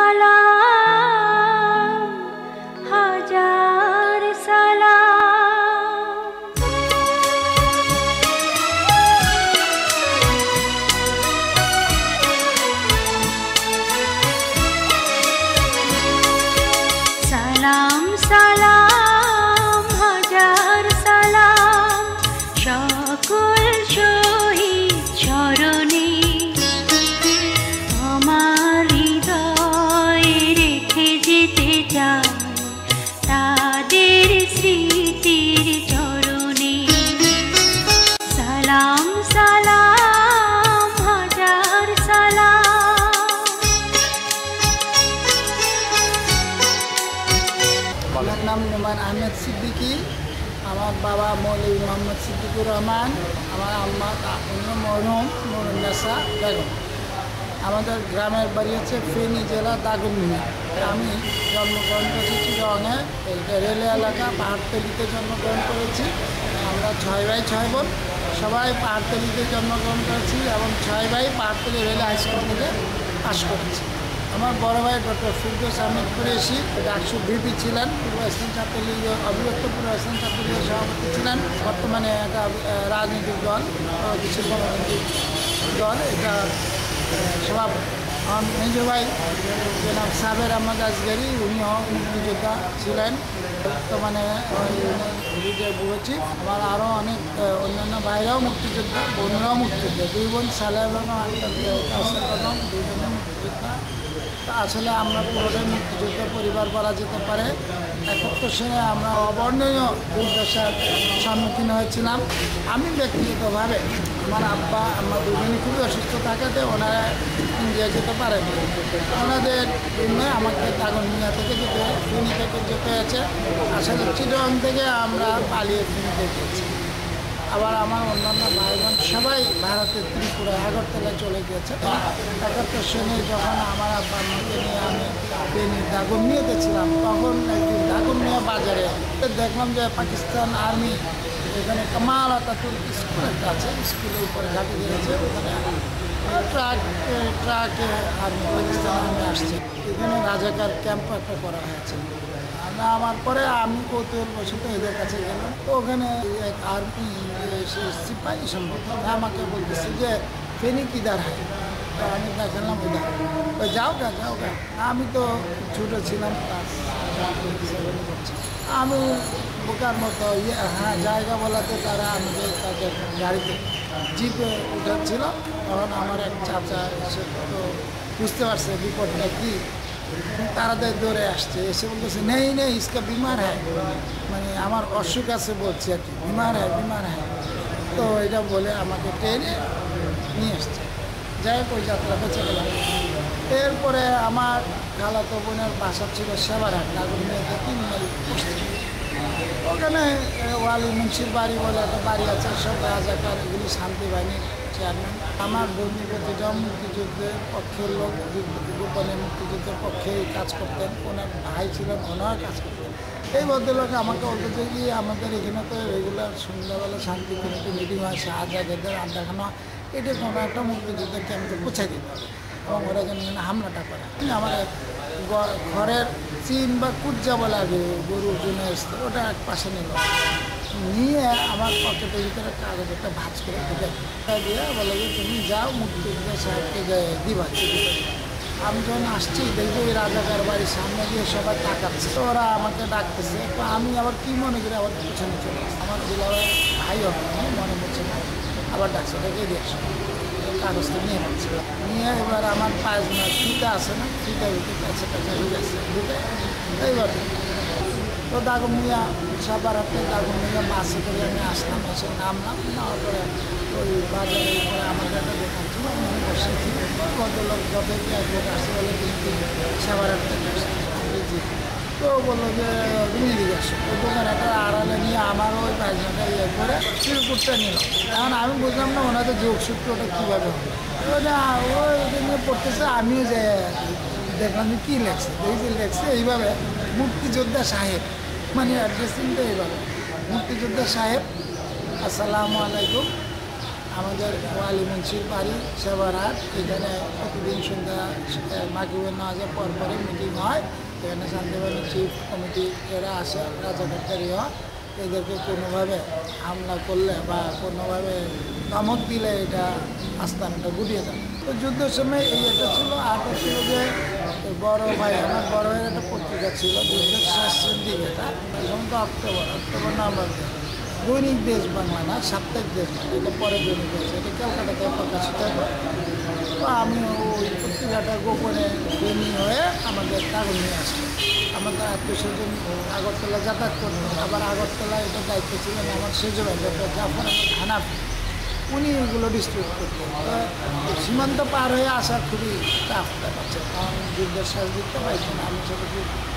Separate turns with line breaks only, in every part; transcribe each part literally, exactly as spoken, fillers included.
সালাম হাজার সালাম সালাম সালাম হাজার সালাম সকল শহীদ চরণে আমার হৃদয়ে রেখে যেতে চাই তাদের স্মৃতির চরণে সালাম সালাম হাজার সালাম।
আমার নাম নোমান আহমেদ সিদ্দিকী। আমার বাবা মৌলভী মোহাম্মদ সিদ্দিকুর রহমান, আমার আম্মা মরহুম নুরুন্নেসা বেগম। আমাদের গ্রামের বাড়ি হচ্ছে ফেনী জেলা দাগনভূঞা। আমি জন্মগ্রহণ করেছি চিটাগাঙে, রেল এলাকা পাহাড়তলিতে জন্মগ্রহণ করেছি। আমরা ছয় ভাই ছয় বোন, সবাই পাহাড়তলিতে জন্মগ্রহণ করেছি এবং ছয় ভাই পাহাড়তলি রেল হাই স্কুল থেকে পাশ করেছি। আমার বড় ভাই ডক্টর ফিরদৌস আহমেদ কুরেশি ডাকসু ভিপি ছিলেন, পূর্ব ইসলাম ছাত্রলীগ অবিভক্ত পূর্ব ইসলাম ছাত্রলীগের সভাপতি ছিলেন। বর্তমানে একটা রাজনৈতিক দল কিছু গণতান্ত্রিক দল, এটা সভাপতি। আমার মেজ ভাই জনাব সাবের আহমদ আসগারি, উনিও মুক্তিযোদ্ধা ছিলেন, বর্তমানে বুঝেছি। আমার আরও অনেক অন্যান্য ভাইরাও মুক্তিযোদ্ধা, বোনরাও মুক্তিযোদ্ধা। দুই বোন সালেহ বেগম কাউসার বেগম, দুজনে মুক্তিযোদ্ধা। আসলে আমরা পুরোটাই মুক্তিযোদ্ধা পরিবার বলা যেতে পারে। একাত্তর সালে আমরা অবর্ণনীয় দুর্দশার সম্মুখীন হয়েছিলাম। আমি ব্যক্তিগতভাবে আমার আব্বা আমার দুজনই খুবই অসুস্থ থাকাতে ওনারা ইন্ডিয়া যেতে পারেন। ওনাদের জন্য আমাকে দাগনভূঞা থেকে যেতে ফেনী থেকে যেতে হয়েছে। আসলে চিটাগাং থেকে আমরা পালিয়ে ফেনীতে গিয়েছি। আবার আমার অন্যান্য ভাই বোন সবাই ভারতের ত্রিপুরায় আগরতলায় চলে গিয়েছে। একাত্তর সালে যখন আমার আব্বা আম্মাকে নিয়ে আমি ফেনী দাগনভূঞাতে ছিলাম, তখন একদিন দাগনভূঞা বাজারে দেখলাম যে পাকিস্তান আর্মি এখানে কামাল আতাতুর্ক স্কুলের কাছে স্কুলের উপরে ঘাটি দিয়েছে। ওখানে ট্রাক ট্রাকে আর্মি পাকিস্তান আর্মি আসছে। এখানে রাজাকার ক্যাম্প একটা করা হয়েছে। আমার পরে আমি কৌতূহলবশত এদের কাছে গেলাম। তো ওখানে এক আর্মি সিপাহী সম্ভবত আমাকে বলতেছে যে ফেনী কিদার হয়। তো আমি দেখালাম ওইদার, ওই যাও গা যাও গা। আমি তো ছোটো ছিলাম, আমি বোকার মতো ইয়ে হ্যাঁ জায়গা বলাতে তারা আমাকে তাদের গাড়িতে জিপে উঠাচ্ছিল। তখন আমার এক চাচা এসে তো বুঝতে পারছে বিপদটা কী, তাড়াতাড়ি দৌড়ে আসছে, এসে বলতেছে নেই নেই ইসকা বিমার হ্যাঁ, মানে আমার অসুখ আছে বলছে আর কি, বিমার হ্যাঁ বিমার হ্যাঁ। তো এটা বলে আমাকে ট্রেনে নিয়ে আসছে। যাই হোক ওই যাত্রা বেঁচে গেলাম। এরপরে আমার খালাতো বোনের বাসা ছিল সেবারহাট, দাগনভূঞাতে তিন মাইল পশ্চিম। ওখানে ওয়ালি মুন্সির বাড়ি বলে একটা বাড়ি আছে, সব রাজাকার এগুলি শান্তি বাহিনীর চেয়ারম্যান। আমার বন্ধু প্রতিটা মুক্তিযুদ্ধের পক্ষের লোক, গোপনে মুক্তিযুদ্ধের পক্ষে কাজ করতেন। ওনার ভাই ছিলেন, ওনার কাজ করতেন। এই ভদ্রলোক আমাকে বলতে কি আমাদের এখানে তো রেগুলার সন্ধ্যাবেলা শান্তি কমিটি মিটিং হয়, শাহজাদের আড্ডাখানা, এটা কোনো একটা মুক্তিযুদ্ধের ক্যাম্পে পৌঁছাই দিতে হবে এবং ওরা যেন হামলাটা করে। আমার ঘরের চিন বা কুজ্জা বলে আগে গরুর জন্য এসছে, ওটা এক পাশে নিল, নিয়ে আমার পকেটের ভিতরে কাগজ একটা ভাঁজ করে ঢুকে দিয়ে বলে যে তুমি যাও মুক্তিযোদ্ধা সাহেবকে দিবা চিঠি। আমি যখন আসছি দেখবো ওই রাজাকার বাড়ির সামনে দিয়ে সবাই তাকাচ্ছে, তো ওরা আমাকে ডাকতেছে। তো আমি আবার কী মনে করি আবার পিছনে চলে আসছি। আমার দুলাভাই ভাই হবে মনে পড়ছে না, আবার ডাকছে ডেকে দিয়ে আসো, কাগজটা নিয়ে পাচ্ছে। নিয়ে এবার আমার পায়জমা ফিতা আছে না, ফিতা ভিতরে কাছে কাছে ঢুকেছে, ঢুকে এইবার তো দাগনভূঞা সাবারাতে দাগনভূঞা বাসে করে আমি আসলাম, এসে নামলাম। নেওয়ার পরে ওই বাজারের উপরে আমাদের একটা দোকান ছিল, আমি বসেছি। ভদ্রলোক যবে এক লোক আসছে বলে কিন্তু সাবারাত থেকে আসছে, তো বললো যে তুমি দিকে আসো। ওই দোকানটা আড়ালে নিয়ে আমার ওই পায়জামাটা ইয়ে করে চিরকুটটা নিল। এখন আমি বুঝলাম না ওনাদের যোগসূত্র ওটা কীভাবে হবে। ওটা ওই ওটা নিয়ে পড়তেছে, আমিও যে দেখলাম যে কী লেখছে, এই যে লেখছে এইভাবে মুক্তিযোদ্ধা সাহেব, মানে অ্যাড্রেসিংটা এইভাবে মুক্তিযোদ্ধা সাহেব আসসালামু আলাইকুম, আমাদের ওয়ালি মুন্সির বাড়ি সেবারহাট, এখানে প্রতিদিন সন্ধ্যা মাগরিবের নামাজের পর পরে মিটিং হয়। এখানে শান্তিবাহিনী চিফ কমিটি এরা আসে, রাজাকারীরা এদেরকে কোনোভাবে হামলা করলে বা কোনোভাবে ধমক দিলে এটা আস্তানাটা গুটিয়ে যায়। তো যুদ্ধের সময় এই একটা ছিল, আরটা ছিল যে বড় ভাই আমার বড় ভাইয়ের একটা পত্রিকা ছিল যুদ্ধের শেষের দিকে, এটা এখন তো অক্টোবর অক্টোবর নভেম্বর দৈনিক দেশ বাংলা না, সাপ্তাহিক দেশ বাংলা, এটা পরে দৈনিক দেশ, এটা ক্যালকাটাতে প্রকাশিত হয়। তো আমি ওই পত্রিকাটা গোপনে প্রেমী হয়ে আমাদের কাগজ নিয়ে আসলো। আমাদের আত্মীয় স্বজন আগরতলা যাতায়াত করতো, আবার আগরতলা এটা দায়িত্ব ছিলেন আমার সেজ ভাই ডক্টর জাফর আহমদ হানাফি, উনি এগুলো ডিস্ট্রিবিউট করতেন। তো সীমান্ত পার হয়ে আসা খুবই টাফ দেখাচ্ছে, কারণ যুদ্ধের শেষ দিকতে পাইছে না। আমি সেটা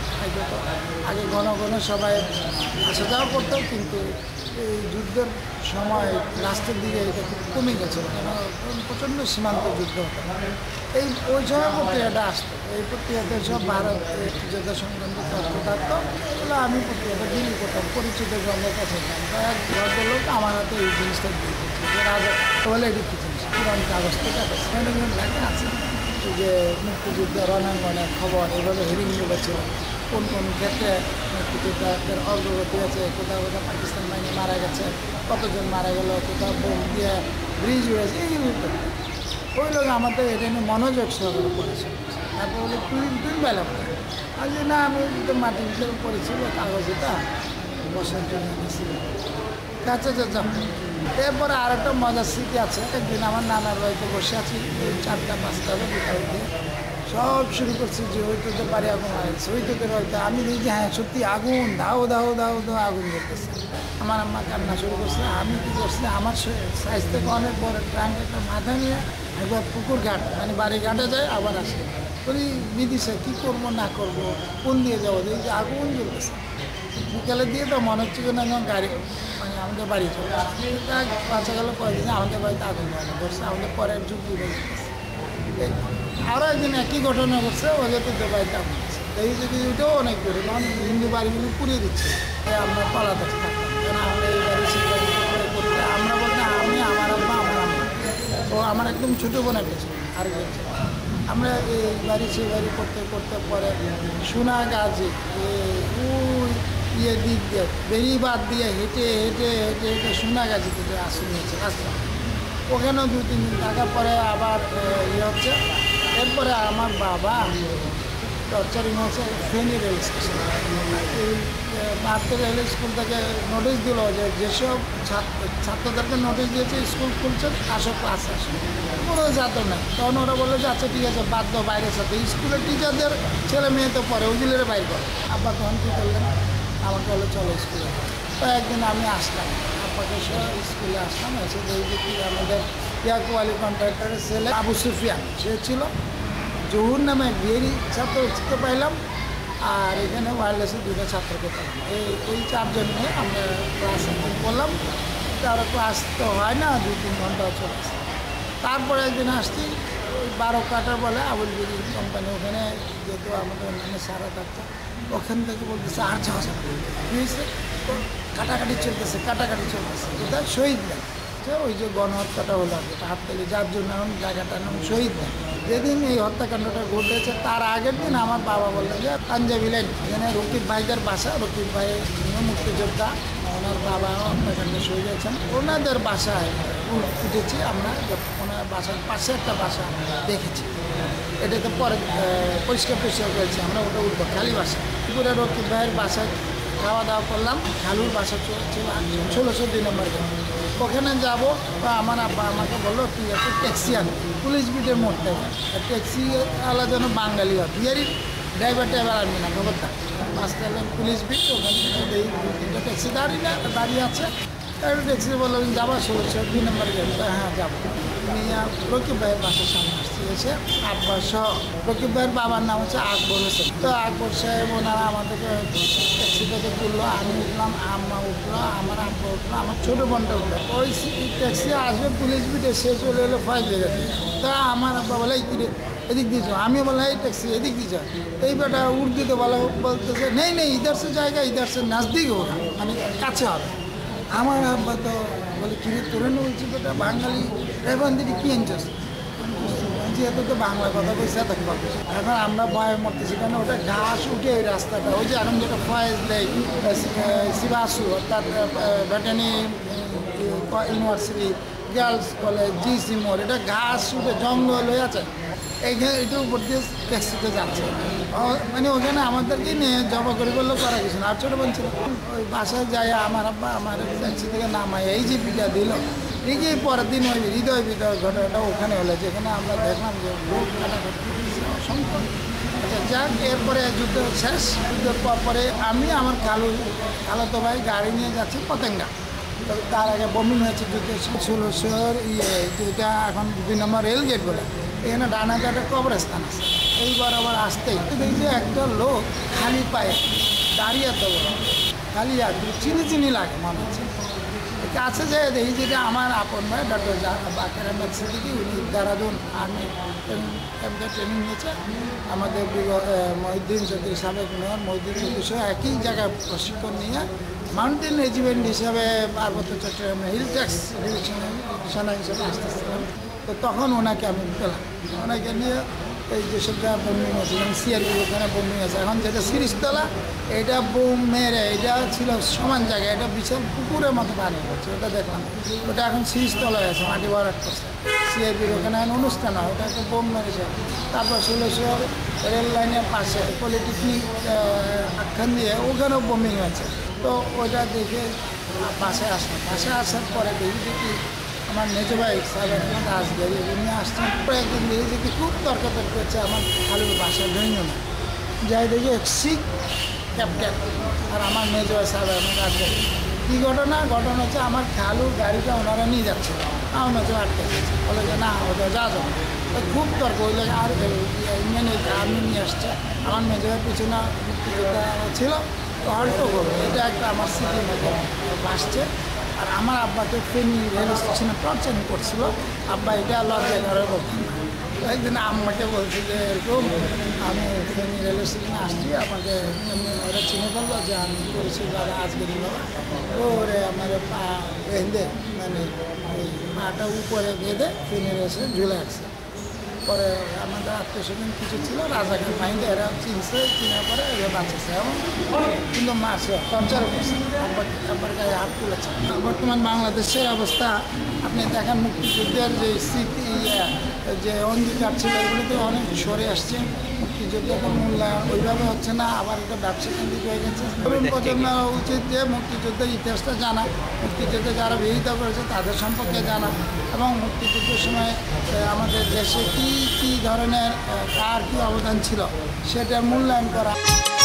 তো আগে ঘন ঘন সবাই আসা যাওয়া করতো, কিন্তু এই যুদ্ধের সময় লাস্টের দিকে এটা খুব কমে গেছিলো, কেন প্রচণ্ড সীমান্ত যুদ্ধ হতো। এই ওই সময় পত্রিকাটা আসতো, এই পত্রিকাতে সব ভারত যুদ্ধ সংক্রান্ত তথ্য থাকতো। তাহলে আমি পত্রিকাটা বিলি করতাম, পরিচিত জনের কাছে এক ভদ্রলোক আমার হাতে এই জিনিসটা দিয়ে দিচ্ছি যে রাজা বলে এটি কী জিনিস, পুরান কাগজ থেকে লেখা আছে যে মুক্তিযুদ্ধ রণাঙ্গনের খবর, এভাবে হেরিংগুলো ছিল, কোন কোন ক্ষেত্রে মুক্তিযোদ্ধাদের অগ্রগতি আছে, কোথাও কোথাও পাকিস্তান বাহিনী মারা গেছে, কতজন মারা গেল, কোথাও বোম দিয়ে ব্রিজ উড়েছে, এইগুলো ওই লোক আমাদের এটা নিয়ে মনোযোগ সহকারে করেছে। তারপর বলে তুই তুই বেলা করে আর যে না আমি তো মাটির ভিতরে পড়েছিল কাগজটা বসার জন্য গেছিল। আচ্ছা আচ্ছা, এরপরে আর একটা মজার স্মৃতি আছে। একদিন আমার নানার বাড়িতে বসে আছি, ওই চারটা পাঁচটা হবে বিকাল দিয়ে, সব শুরু করছি যে হইতে পারে আগুন লাগছে, হইতে হয়তো আমি দেখি হ্যাঁ সত্যি আগুন, দাও দাও দাও দাও আগুন জ্বলতেছে। আমার আম্মা কান্না শুরু করছে, আমি কী করছি, আমার সাইজ থেকে অনেক বড় ট্রাঙ্ক একটা মাথা নিয়ে একবার পুকুর ঘাট মানে বাড়ি ঘাটে যায় আবার আসে, বলি বিদিশে কী করবো না করবো, কোন দিয়ে যাবো, দেখি যে আগুন জ্বলতেছে। বিকালে দিয়ে তো মনে হচ্ছে না যেমন গাড়ি মানে আমাদের বাড়ি চলে আসছে, বাচ্চা গেল কয়েকদিন আমাদের বাড়িতে আগুন লাগানো করছে, আমাদের পরের যুগ উঠে যেতেছে। আরও একদিন একই ঘটনা ঘটছে, ওদের তো বাড়িতে আগুন আছে, এই যদি ওইটাও অনেক করে কারণ হিন্দু বাড়িগুলো পুড়িয়ে দিচ্ছে, তাই আমরা পালাতে থাকতাম, কেন আমরা এই বাড়ি সেই বাড়ি করতে আমরা বলতে আমি আমার আম্মা আমার আম্মা ও আমার একদম ছোটো বোনের পেয়েছে আর আমরা এই বাড়ি সেই বাড়ি করতে করতে পরে সোনাগাজী ওই ইয়ে দিক দিয়ে বেরিবাদ দিয়ে হেঁটে হেঁটে হেঁটে হেঁটে সোনাগাজী থেকে আসে নিয়েছে রাস্তা, ওখানেও দু তিন দিন থাকার পরে আবার ইয়ে হচ্ছে। এরপরে আমার বাবা টর্চারিং হচ্ছে ফেনী রেল স্টেশন, এই মাত্র রেল স্কুল থেকে নোটিশ দিল যে যেসব ছাত্রদেরকে নোটিশ দিয়েছে স্কুল খুলছে আসো ক্লাস আসো, কোনো ছাত্র নেই। তখন ওরা বললো যে আচ্ছা ঠিক আছে বাধ্য বাইরের সাথে, স্কুলের টিচারদের ছেলে মেয়ে তো পরে ওগুলোর বাইর করে। আব্বা তখন কী করলেন, আমাকে হলো চলো স্কুলে। তো একদিন আমি আসলাম আব্বাকে সহ স্কুলে আসলাম, এসে দেখি আমাদের ইয়াকু আলী কন্ট্রাক্টরের ছেলে আবু সুফিয়ান সে ছিল, জহুর নামে বিয়েরই ছাত্র উঠতে পাইলাম, আর এখানে ওয়ারলেসে দুটো ছাত্রকে পেলাম। এই এই চারজন নিয়ে আমরা ক্লাস অ্যাটেন্ড করলাম। তারা ক্লাস তো হয় না, দুই তিন ঘন্টা চলে আসে। তারপরে একদিন আসছি ওই বারো কাটার বলে আবুল বিড়ি কোম্পানি, ওখানে যেহেতু আমাদের অন্যান্য সারা থাকতো, ওখান থেকে বলতেছে আর যাওয়া যাবে কী হয়েছে, কাটাকাটি চলতেছে কাটাকাটি চলতেছে কোথায় শহীদ নেই, ওই যে গণহত্যাটা হলো যেটা হাততালি, যার জন্য এখন জায়গাটার নাম শহীদ নেই। যেদিন এই হত্যাকাণ্ডটা ঘটেছে তার আগের দিন আমার বাবা বললেন যে পাঞ্জাবি লাইন এখানে রকিব ভাইদের বাসা, রকিব ভাই মুক্তিযোদ্ধা, ওনার বাবা হত্যাকাণ্ডে শহীদ হয়েছেন, ওনাদের বাসায় উঠেছি আমরা, ওনার বাসার পাশে একটা বাসা দেখেছি, এটাতে পরে পরিষ্কার পরিষ্কার করেছি আমরা, ওটা উঠবো খালি বাসা। পুরো রকিব ভাইয়ের বাসায় খাওয়া দাওয়া করলাম, খালুর বাসা ছিল ষোলোশো দুই নম্বর গেট, ওখানে যাবো। আমার আব্বা আমাকে বললো ঠিক আছে ট্যাক্সি আন পুলিশ বিটের মোড় থেকে, ট্যাক্সি আলা যেন বাঙালি হয়, বিহারি ড্রাইভার টাইভার আনবি না খবরদার, পাঁচটা পুলিশ বিট, ওখান থেকে এই দু তিনটা ট্যাক্সি দাঁড়িয়ে না দাঁড়িয়ে আছে, একটা ট্যাক্সি বললো যাবো ষোলোশো দুই নম্বর গেট, হ্যাঁ যাবো। নিয়ে রকিব ভাইয়ের বাসার সামনে আসছে, এসে আব্বা সহ, রকিব ভাইয়ের বাবার নাম হচ্ছে আকবর হোসেন, তো আকবর সাহেব ওনারা আমাদেরকে ট্যাক্সি থেকে তুললো, আমি উঠলাম, আম্মা উঠলো, আমার আব্বা উঠলো, আমার ছোটো বোনটা উঠলো। ওই ট্যাক্সি আসবে পুলিশ বিটে, সে চলে এলো ফাইভ জায়গাতে, তা আমার আব্বা বলে এই কিরে এদিক দিয়ে যাও, আমি বললাম এই ট্যাক্সি এদিক দিয়ে যাও, এই বেটা উর্দুতে বলা বলতেছে নেই নেই ইধার সে জায়গা ইধার সে নাজদিক হোক, মানে কাছে হবে। আমার আব্বা তো বলে কিরে তোরে বলছি বেটা বাঙালি এবার দিদি কি আনছিস যেহেতু তো বাংলা কথা বলছে এত এখন আমরা ভয়ে মরতেছি কারণ ওটা ঘাস উঠে ওই রাস্তাটা ওই যে এখন যেটা ফয়েজ দেয় শিবাসু অর্থাৎ ভেটানি university girls college G C মোড় এটা ঘাস উঠে জঙ্গল হয়ে আছে এইখানে এটার উপর দিয়ে ট্যাক্সিতে যাচ্ছে মানে ওখানে আমাদেরকে নিয়ে জবা করে বললেও করা কিছু না আর ছোটো বলছিল ওই বাসায় যাই আমার আব্বা আমার ট্যাক্সি থেকে নামাই এই যে পিঠা দিল এই যে পরের দিন ওই হৃদয় বিদয় ঘটনাটা ওখানে হলো যেখানে আমরা দেখলাম যে লোক কাটাকাটি অসংখ্য আচ্ছা যাক এরপরে যুদ্ধ শেষ যুদ্ধের পর পরে আমি আমার কালু খালাতো ভাই গাড়ি নিয়ে যাচ্ছি পতেঙ্গা তবে তার আগে বমিং হয়েছে যুদ্ধের ষোলোশোর ইয়ে যেটা এখন দুই নম্বর রেল গেট বলে এখানে ডানাতে একটা কবরস্থান আছে এইবার আবার আসতেই দেখছি একটা লোক খালি পায়ে দাঁড়িয়ে তো খালি আসবে চিনি চিনি লাগে মনে হচ্ছে কাছে যে দেখি যেটা আমার আপন ভাই ডক্টর বাকের আহমেদ সিদ্দিকী উনি দেরাদুন আর্মি ক্যাম্পে ট্রেনিং নিয়েছে আমাদের মহিউদ্দিন চৌধুরী সাবেক মেয়র মহিউদ্দিন চৌধুরী সহ একই জায়গায় প্রশিক্ষণ নিয়ে মাউন্টেন রেজিমেন্ট হিসাবে পার্বত্য চট্টগ্রামে হিল ট্যাক্স ডিভিশনার হিসেবে আসতেছিলাম তো তখন ওনাকে আমি পেলাম ওনাকে নিয়ে এই যেসব জায়গা বোমিং আছে যেমন সিআরপি ওখানে বোমিং আছে এখন যেটা সিরিজতলা এটা বোম মেরে এটা ছিল সমান জায়গায় এটা বিশাল পুকুরের মতো পানি করছে ওটা দেখলাম ওটা এখন সিরিজতলায় আছে মাটি ভরাট করছে সিআরপির ওখানে এখন অনুষ্ঠান হয় ওটা একটা বোম মেরেছে তারপর ষোলোশো রেল লাইনের পাশে পলিটেকনিক আখ্যান দিয়ে ওখানেও বোমিং হয়েছে তো ওটা দেখে বাসায় আসলাম বাসায় আসার পরে দেখি দেখি আমার মেজো ভাই সাহেব রাজগাড়ি উনি আসছেন পরে একদিন দেখেছি কি খুব তর্কাতর্কি হচ্ছে আমার খালুর বাসায় জৈন না যাই দেখি এক শিখ ক্যাপ্টেন আর আমার মেজো ভাই সাহেব আমার রাজগাড়ি কী ঘটনা ঘটনা হচ্ছে আমার খালুর গাড়িটা ওনারা নিয়ে যাচ্ছে আমার মেজো আটকে গেছে বলে যে না ওটা যা যাবে খুব তর্ক ওই লাগে আর ইন্ডিয়ান আর্মি নিয়ে আসছে আমার মেজো ভাই পিছনে মুক্তিযোদ্ধা ছিল তো অল্টো করবো এটা একটা আমার স্মৃতির মধ্যে ভাসছে আর আমার আব্বাকে ফেনী রেল স্টেশনে টর্চারিং করছিল আব্বা এটা লজ্জায় ঘরে বলতাম না একদিন আম্মাকে বলছি যে এরকম আমি ফেনী রেল স্টেশনে আসছি আমাকে ওরা চিনে ফেললো যে আমি করেছি দাদা আজকে বাবা ওরে আমার পা বেঁধে মানে ওই পাটা উপরে বেঁধে ফেনী রেল স্টেশন ঝুলে আসছে পরে আমাদের আত্মীয় স্বজন কিছু ছিল রাজাকে মাইন্ডে এরা চিনছে চিনার পরে এরা বাঁচেছে এবং কিন্তু মাসে টর্চার করছে আবার গায়ে হাত তুলেছে বর্তমান বাংলাদেশের অবস্থা আপনি দেখেন মুক্তিযুদ্ধের যে স্মৃতি যে অঙ্গীকার ছিল এগুলোতে অনেক সরে আসছে মুক্তিযুদ্ধের মূল্যায়ন ওইভাবে হচ্ছে না আবার একটা ব্যবসা কেন্দ্রিক হয়ে গেছে তরুণ প্রজন্মের উচিত যে মুক্তিযুদ্ধের ইতিহাসটা জানা মুক্তিযুদ্ধে যারা বিরোধিতা করেছে তাদের সম্পর্কে জানা এবং মুক্তিযুদ্ধের সময় আমাদের দেশে কী কী ধরনের কার কী অবদান ছিল সেটার মূল্যায়ন করা।